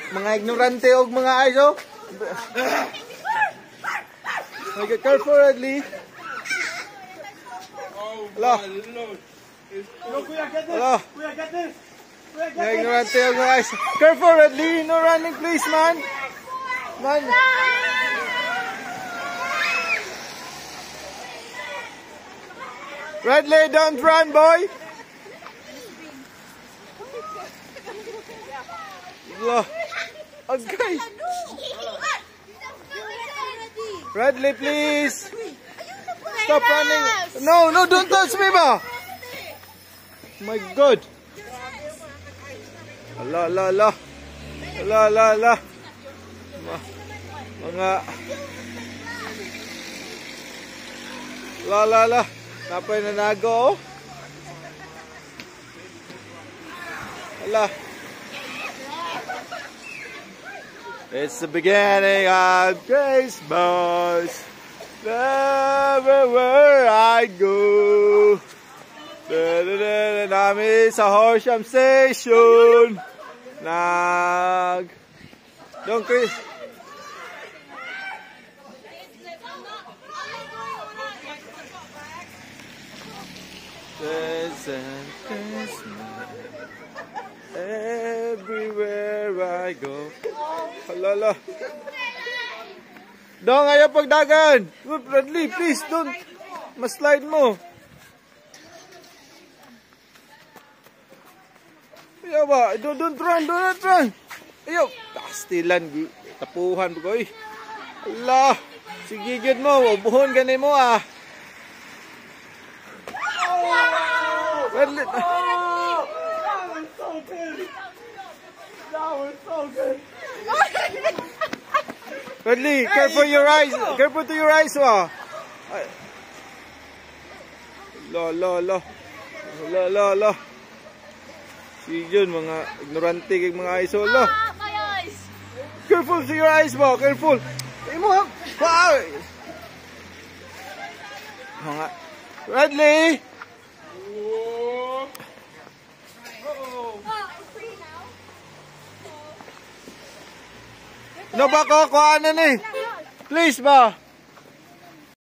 Mga ignorante og mga eyes, oh. Okay, careful, Radley. Hello. Hello. Mga ignorante og mga eyes. Careful, Radley. No running, please, man. Man. Radley, don't run, boy. Hello. Okay. Radley, please. Stop running. No, no, don't touch me, ba. My God. Ala, ala, ala. Ala, ala, ala. Mga. Ala, ala, ala. Napay nanago, oh. Ala. It's the beginning of Christmas. Everywhere I go. Namin sa Horsham Station. Don't Chris. Christmas. Everywhere I go. Halala. Dong, ayaw pagdagan. Radley, please, don't. Mas-slide mo. Ayaw ba? Don't run, don't run. Ayaw. Pastilan. Tapuhan ko, eh. Hala. Sige, good mo. Ubuhon ganin mo, ah. Radley. That was so good. Radley, careful your eyes. Careful to your eyes, wa. La la la. La la la. Sige mga ignorante kay mga eyes, la. Careful to your eyes, ba. Careful. Imo ha. Mga Radley. No ba ko ano ni? Please ba?